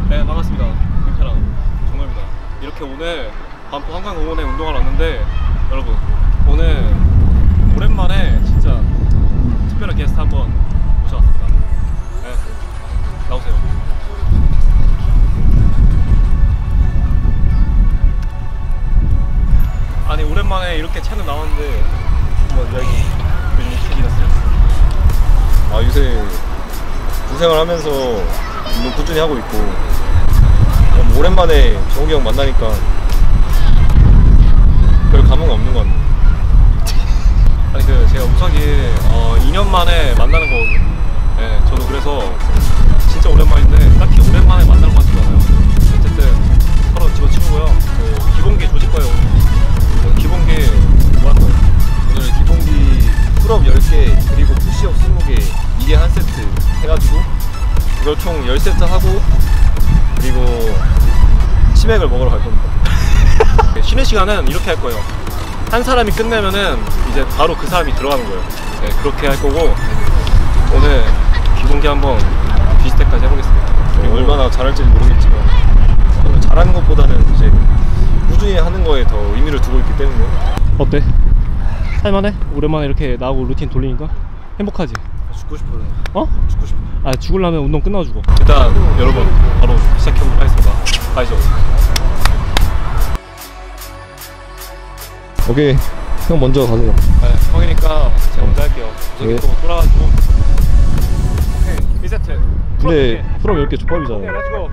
네, 반갑습니다. 베테랑 정우입니다. 이렇게 오늘 반포 한강공원에 운동하러 왔는데, 여러분 오늘 오랜만에 진짜 특별한 게스트 한번 모셔왔습니다. 네, 나오세요. 아니, 오랜만에 이렇게 채널 나왔는데 한번 이야기 요즘 준비했어요. 아, 요새 군생활 하면서 운동 꾸준히 하고 있고, 오랜만에 정욱이 형 만나니까 별 감흥 없는 것 같네요. 아니, 제가 우석이 2년 만에 만나는 거거든요. 네, 저도 그래서 진짜 오랜만인데 딱히 오랜만에 만나는 것 같지도 않아요. 어쨌든 서로 집어치우고요. 기본기 조질 거예요. 오늘 기본기 뭐 할 거예요? 오늘 기본기 풀업 10개 그리고 푸시업 20개 이게 한 세트 해가지고 이걸 총 10세트 하고, 그리고 치맥을 먹으러 갈 겁니다. 쉬는 시간은 이렇게 할 거예요. 한 사람이 끝내면은 이제 바로 그 사람이 들어가는 거예요. 네, 그렇게 할 거고, 오늘 기본기 한번 비스텝까지 해보겠습니다. 얼마나 잘할지는 모르겠지만 저는 잘하는 것보다는 이제 꾸준히 하는 거에 더 의미를 두고 있기 때문에. 어때? 할만해? 오랜만에 이렇게 나오고 루틴 돌리니까 행복하지? 죽고 싶어요. 어? 죽고 싶어. 아, 죽으려면 운동 끝나고 죽어. 일단 여러분 바로 시작해보도록 하겠습니다. 가시죠. 오케이, 형 먼저 가세요. 네, 형이니까 제가 먼저 할게요. 저기 네. 또 돌아가지고. 오케이, 1세트. 근데 풀업 10개 오케이, 족밥이잖아. 렛츠고.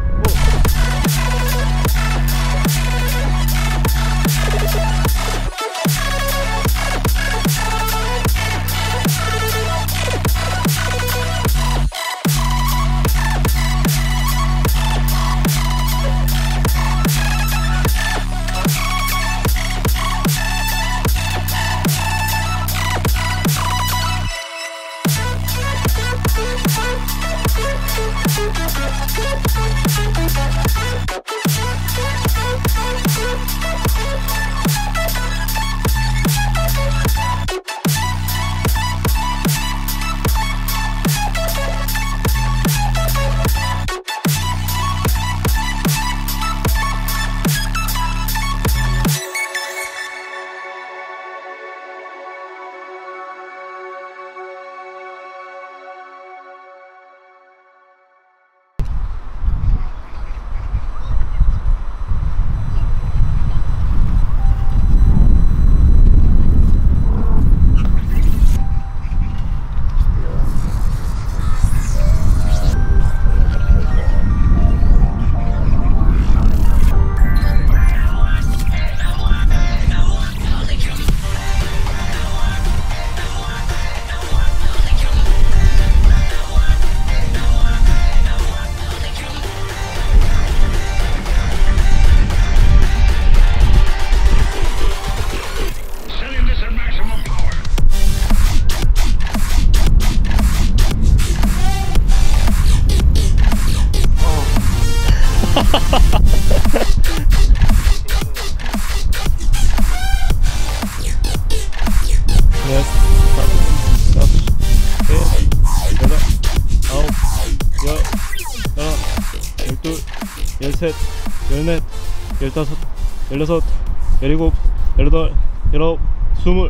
열셋, 열넷, 열다섯, 열여섯, 열일곱, 열여덟, 열아홉, 20.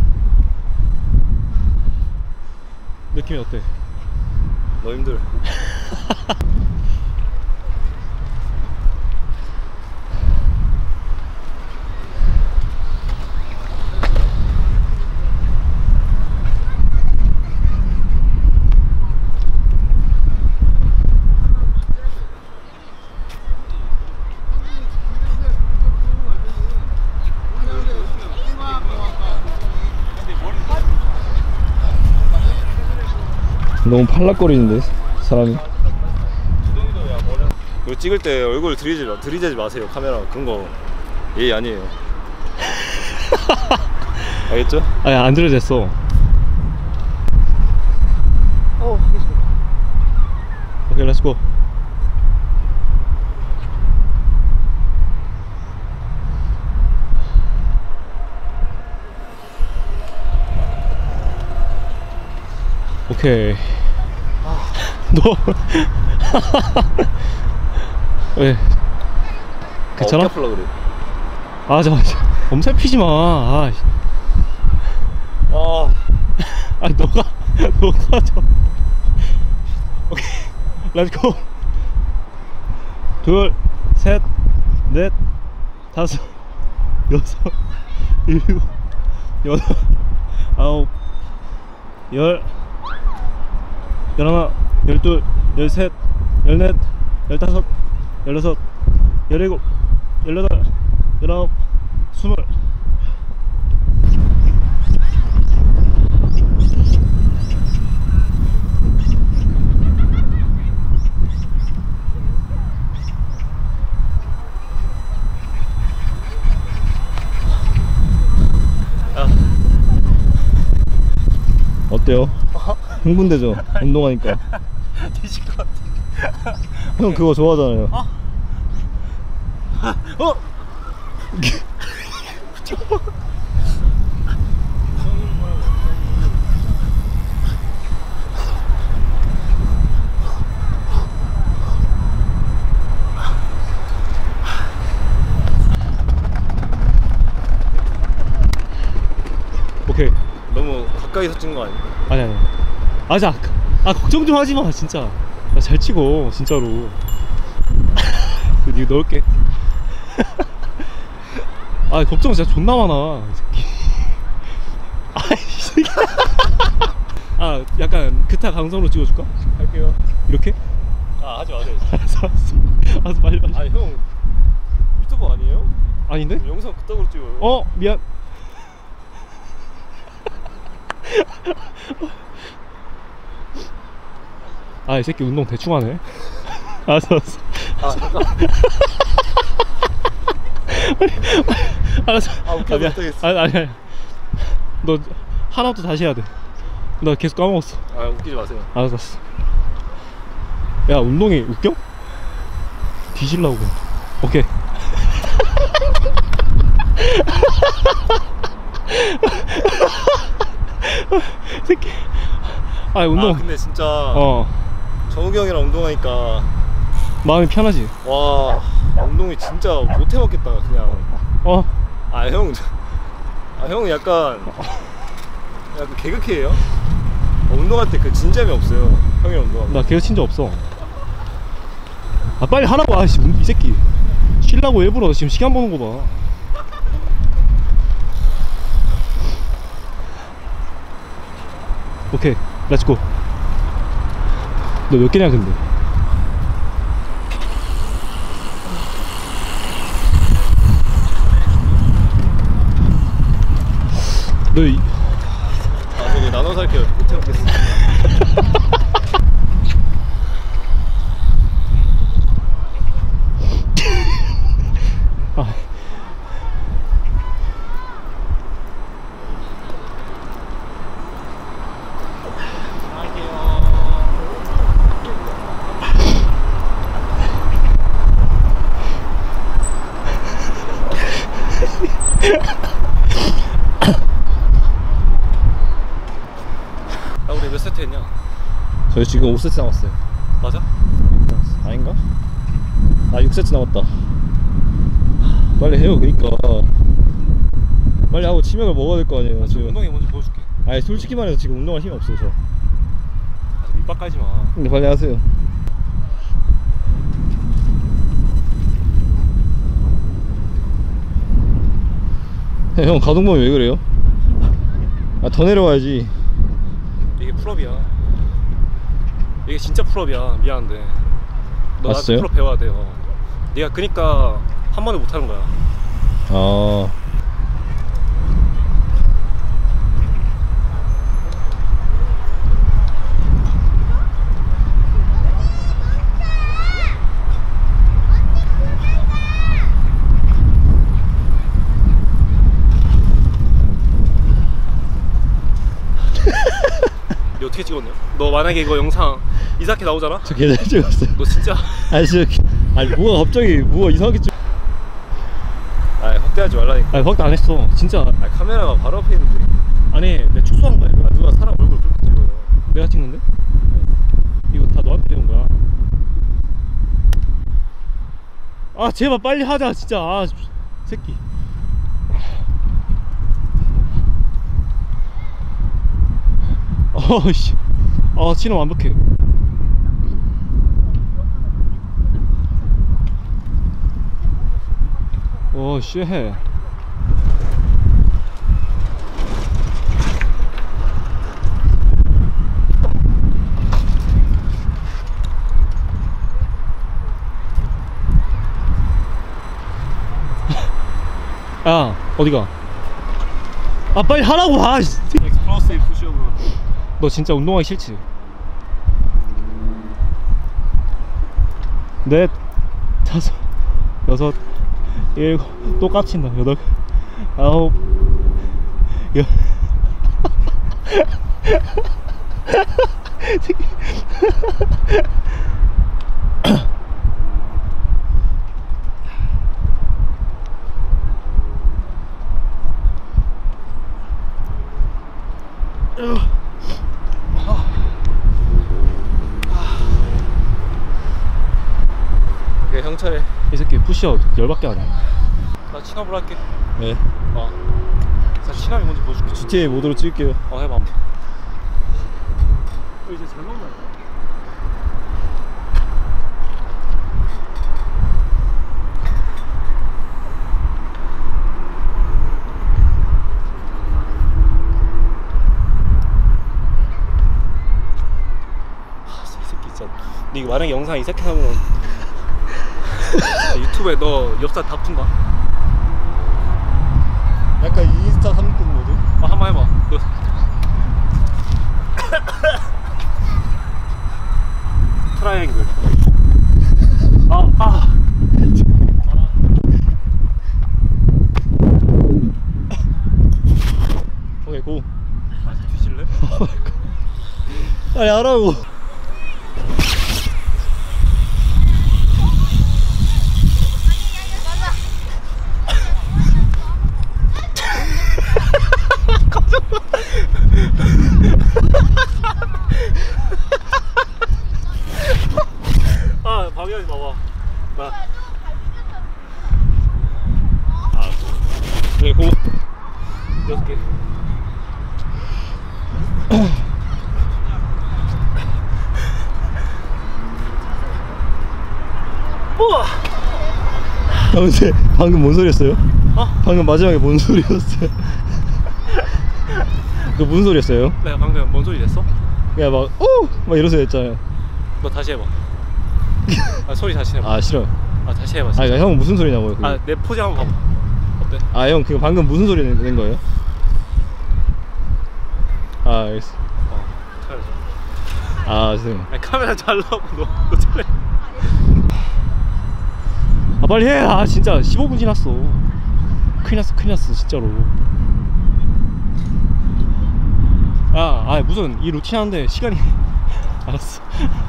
느낌이 어때? 너 힘들. 너무 팔락거리는데 사람이. 이거 찍을 때 얼굴 들이대지 마세요. 카메라 그런 거 예의 아니에요. 알겠죠? 아니, 안 들어졌어. 오케이, 렛츠고. 오케이. 너 왜? 괜찮아? 어깨 아플라 그래. 아 잠깐만, 엄살 피지 마. 아, 아니 너가 저. 오케이, 렛츠고. 둘, 셋, 넷, 다섯, 여섯, 일곱, 여덟, 아홉, 열, 열하나, 열둘, 열셋, 열넷, 열다섯, 열여섯, 열일곱, 열여덟, 열아홉, 스물. 어때요? 흥분되죠? 운동하니까. 뒤질 것 같아. 형 그거 좋아하잖아요. 오케이. 너무 가까이서 찍은 거 아니야? 아니. 자, 걱정 좀 하지 마, 진짜. 나 잘 치고, 진짜로. 이거 넣을게. 걱정 진짜 존나 많아, 이 새끼. 이 새끼. 약간 그타 강성으로 찍어줄까? 할게요. 이렇게? 하지 마세요. 알았어, 빨리. 아니 형 유튜버 아니에요? 아닌데? 영상 그따구로 찍어요. 미안. 이 새끼 운동 대충 하네. 알았어. 잠깐. 알았어. 웃겨서 미안. 못하겠어. 아니. 너 하나부터 다시 해야 돼. 나 계속 까먹었어. 웃기지 마세요. 알았어. 야, 운동이 웃겨? 뒤질라고. 오케이. 새끼. 운동. 근데 진짜 정욱이 형이랑 운동하니까 마음이 편하지. 와, 운동이 진짜 못 해먹겠다 그냥. 형 약간 개그캐예요? 운동할 때 그 진지함이 없어요. 형이랑 운동하면. 나 계속 친적 없어. 빨리 하라고. 이 새끼 쉬려고 일부러 지금 시간 보는 거 봐. 오케이, 렛츠고. 너 몇 개냐 근데? 저기 나눠서 할게요. 못 해먹겠어. 우리 몇 세트 했냐? 저희 지금 5세트 남았어요. 맞아? 아닌가? 6세트 남았다. 빨리 해요. 그니까 빨리 하고 치맥을 먹어야 될 거 아니에요. 지금 운동이 뭔지 보여줄게. 솔직히 말해서 지금 운동할 힘이 없어요. 저. 밑밥 깔지 마. 근데 빨리 하세요. 형 가동범위 왜 그래요? 더 내려와야지. 이게 풀업이야. 이게 진짜 풀업이야. 미안한데 너 나한테 풀업 배워야 돼요. 네가 그니까 한 번에 못하는 거야. 너 어떻게 찍었냐? 너 만약에 이거 영상 이상하게 나오잖아? 저 계좌 찍었어요. 너 진짜 뭐가 갑자기 뭐가 이상하게 찍. 확대하지 말라니까. 확대 안 했어 진짜. 카메라가 바로 앞에 있는데. 아니 내가 축소한 거야. 누가 사람 얼굴 그렇게 찍어요? 내가 찍는데? 이거 다 너한테 배운 거야. 아 제발 빨리 하자 진짜. 아 새끼. 어씨. 아 진짜 완벽해. 오 쉣. 야 어디가? 아 빨리 하라고. 아 플러스의 푸시업으로. 너 진짜 운동하기 싫지? 넷 다섯 여섯 일곱 또 깝친다. 여덟 아홉 열 오케이 형 차례. 이 새끼 푸시업 열받게 하네. 나 칭압을 할게. 네 자 칭압이 뭔지 보여줄게. GTA 모드로 찍을게요. 해봐 한번. 이제 잘 나온다. 니 만약에 영상 이 새끼 하면 유튜브에 너 엽살 다 푼다. 약간 인스타 3급 모드? 한번 해봐. 너 트라이앵글. 오케이 고. 뒤질래? 빨리 하라고. 방해하지 마봐. 그래 고. 6개. 우와. 근데 방금 뭔 소리였어요? 방금 마지막에 뭔 소리였어요? 그 무슨 소리였어요? 내가 방금 뭔 소리 냈어? 그냥 막 오! 막 이런 소리 했잖아요. 너 다시 해봐. 소리 다시 해봐. 아 싫어. 다시 해봐. 아 형 무슨 소리냐고요? 그게. 내 포즈 한번 봐봐. 어때? 아 형 그거 방금 무슨 소리 낸 거예요? 아 알겠어. 차려줘. 아 죄송해요. 카메라 잘 나오고 너 차례. 아 빨리 해. 아 진짜 15분 지났어. 큰일 났어 진짜로. 무슨 이 루틴 하는데 시간이 알았어.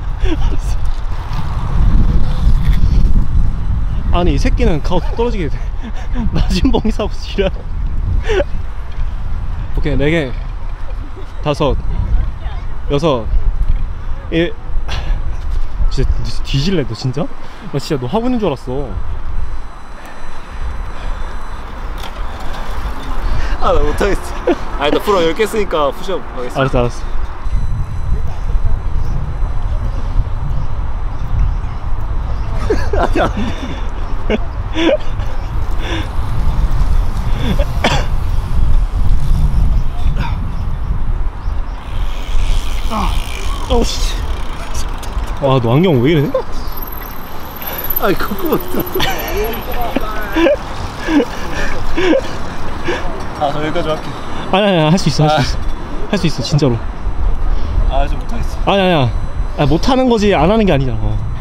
아니 이 새끼는 가오 떨어지게 돼. 나진봉이 사고 지랄. 오케이 4개 5 6 1 진짜 뒤질래 너 진짜? 나 진짜 너 하고 있는 줄 알았어. 나 못하겠어. 아니 나 프로 10개 쓰니까 푸시업 하겠어. 알았어 아니 안 어우씨. 와 너 안경 왜 이래? 아니 그거 저 여기까지 할게. 아니야 할 수 있어 할 수 있어 진짜로. 좀 못하겠어. 아니야 못하는 거지 안 하는 게 아니잖아.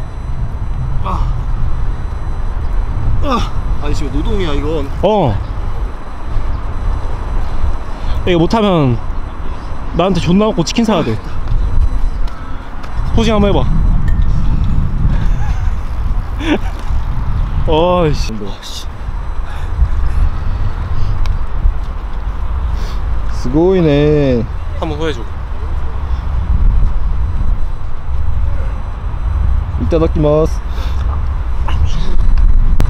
아니 지금 노동이야 이건. 이거 못하면 나한테 존나 먹고 치킨 사야 돼. 포징 한번 해봐. 어이씨. 스고이네. 한번 후회줘. 이따다키마스.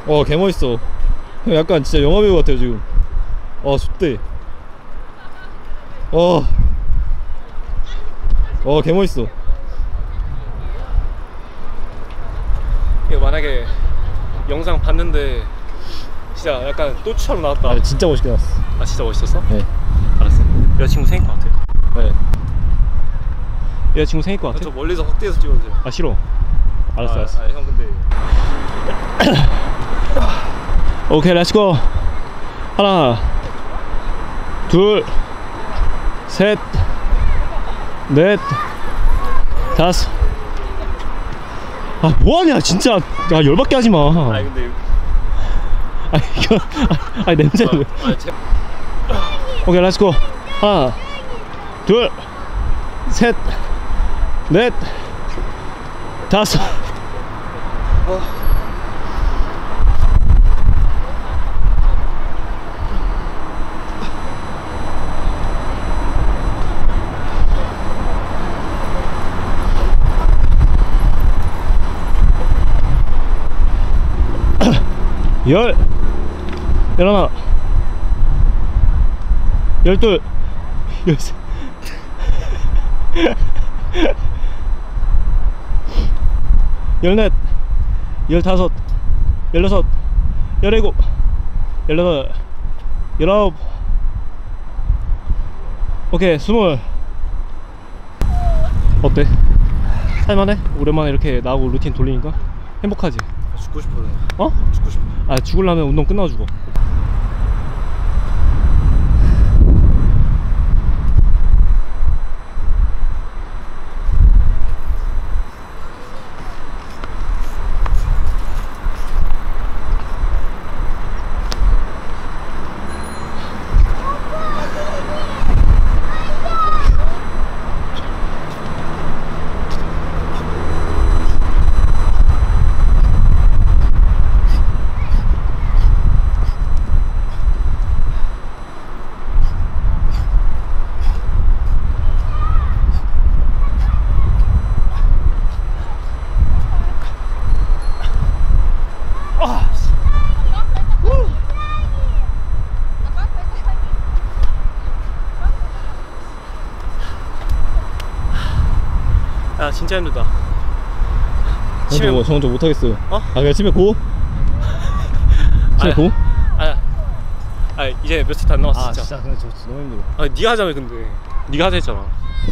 개멋있어. 형 약간 진짜 영화배우 같아요 지금. 좋대. 개멋있어. 이거 만약에 영상 봤는데 진짜 약간 또추처럼 나왔다. 진짜 멋있게 나왔어. 진짜 멋있었어? 네. 알았어. 여자친구 생길 것 같아? 네. 여자친구 생길 것 같아? 저 멀리서 확대해서 찍어주세요. 싫어. 알았어. 형 근데 오케이, 렛츠고. 하나, 둘, 셋, 넷, 다섯. 뭐하냐 진짜. 열받게 하지마. 근데 이거 냄새는. 오케이, 렛츠고. 하나, 둘, 셋, 넷, 다섯. 열하나, 열둘, 열셋, 열넷, 열다섯, 열여섯, 열일곱, 열여덟, 열아홉. 오케이, 20. 어때? 할만해? 오랜만에 이렇게 나하고 루틴 돌리니까 행복하지? 죽고 싶어요. 죽고 싶어. 죽으려면 운동 끝나고 죽어. 진짜 힘들다. 저 못하겠어요. 그냥 집에 고? 집에 고? 이제 몇 세트 안 남았어. 진짜 근데 저 너무 힘들어. 네가 하자며. 근데 네가 하자 했잖아.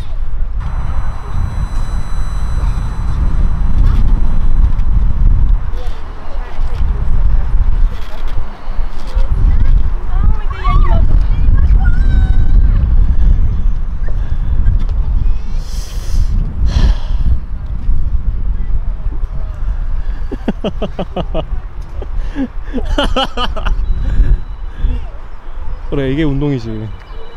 그래, 이게 운동이지.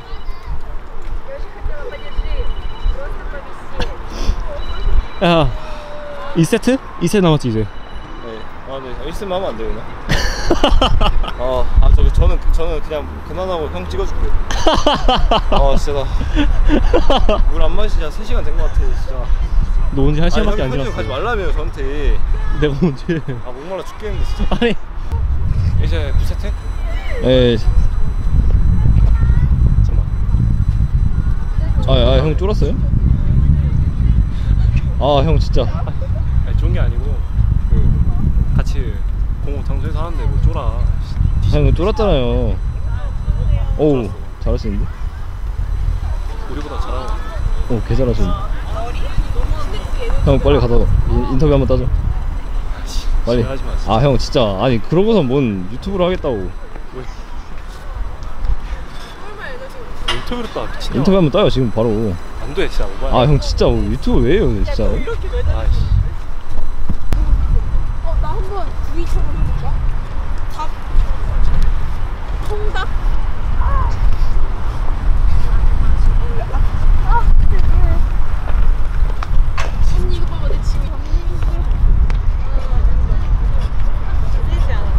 야, 2세트? 2세트 남았지 이제. 네. 네. 1승만 하면 안 되나? 저는 그냥 그만하고 형 찍어줄게요. 진짜 물 안 마시자 3시간 된 것 같아 진짜. 너 온지 1시간밖에 안 형이 지났어. 가지 말라며요 저한테. 내가 언제? 목말라 죽겠는데 진짜. 아니, 이제 9세트? 에이. 잠깐만. 형 쫄았어요? 형 진짜. 좋은 게 아니고 같이 공부 장소에서 하는데 뭐 쫄아. 형 쫄았잖아요. 어우 잘하시는데? 우리보다 잘하고. 개 잘하시는데. 형 빨리 가서 인터뷰 한번 따줘. 빨리. 하지 마. 형 진짜 아니 그러고선 뭔 유튜브를 하겠다고. 인터뷰를 따. 미친놈아. 인터뷰 한번 따요 지금 바로. 안 돼 진짜. 오바야. 형 진짜 유튜브 왜 해요 진짜. 아이씨. 나 한번 구이처럼 해볼까? 닭 통닭. 언니 이거 봐봐 내 짐이 되지 않아.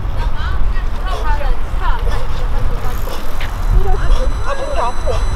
아프게 아파.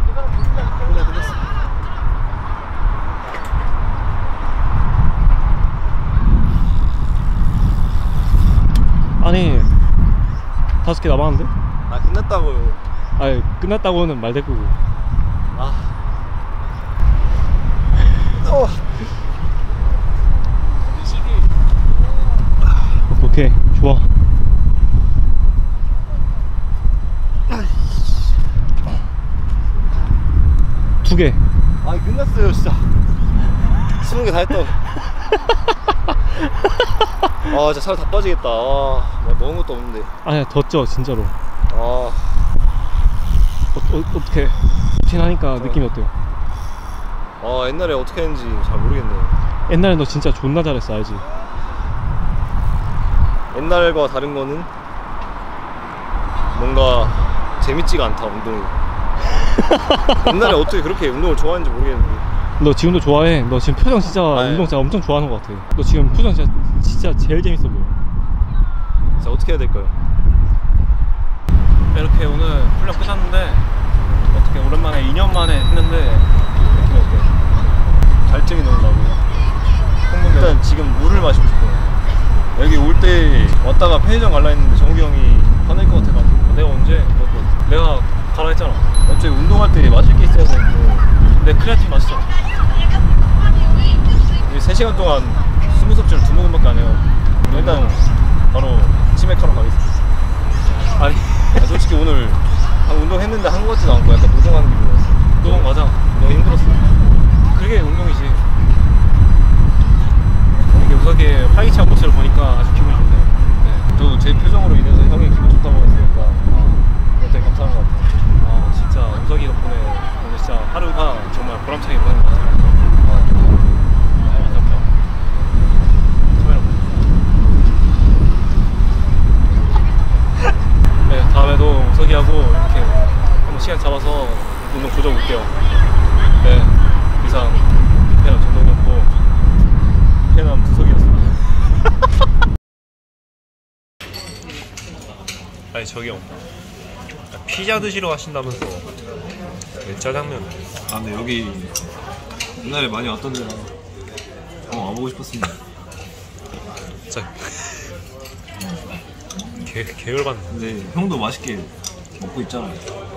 5개 남았는데? 아 끝났다고요. 아니 끝났다고는 말대꾸고. 아. 오케이 좋아. 두 개. 아 끝났어요 진짜. 20개 다 했다. 아 진짜 살 다 빠지겠다. 아 먹은 것도 없는데. 아니야 덧져 진짜로. 아 어떻게 루틴하니까 느낌이 어때요? 아 옛날에 어떻게 했는지 잘 모르겠네요. 옛날에 너 진짜 존나 잘했어 알지? 옛날과 다른 거는 뭔가 재밌지가 않다 운동이. 옛날에 어떻게 그렇게 운동을 좋아하는지 모르겠는데. 너 지금도 좋아해. 너 지금 표정 진짜 아, 예. 운동 진짜 엄청 좋아하는 것 같아. 너 지금 표정 진짜 제일 재밌어 보여. 진짜 어떻게 해야 될까요? 이렇게 오늘 훈련 끝났는데 어떻게 오랜만에 2년 만에 했는데 느낌이 어때요? 갈증이 너무 나고 일단 지금 물을 마시고 싶어요. 여기 올 때 왔다가 편의점 갈라 했는데 정욱이 형이 화낼 것 같아가지고. 내가 언제? 내가 가라 했잖아. 어차피 운동할 때 마실 게 있어야 되는데 내 크레아틴 마시잖아. 3시간 동안 20섭취를 2모금밖에 안 해요. 일단 바로 치맥하러 가겠습니다. 아니 솔직히 오늘 운동했는데 한 것 같지도 않고 약간 노동하는 기분이었어. 노동 맞아. 너무 힘들었어. 그게 운동이지. 이게 우석이의 활기찬 모습을 보니까 아주 기분이 좋네요. 네. 저도 제 표정으로 인해서 형이 기분 좋다고 했으니까 되게 감사한 것 같아요. 아 진짜 우석이 덕분에 오늘 진짜 하루가 정말 보람차게 보내는 것 같아요. 감사합니다. 네, 다음에도 우석이하고 이렇게 한번 시간 잡아서 운동 조져볼게요. 네, 이상 페남 전동이었고 페남 두석이었습니다. 아니 저기요, 피자 드시러 가신다면서 왜 짜장면? 아 근데 여기 옛날에 많이 왔던 데라 한번 와보고 싶었습니다. 진짜 계열받네. 근데 형도 맛있게 먹고 있잖아요.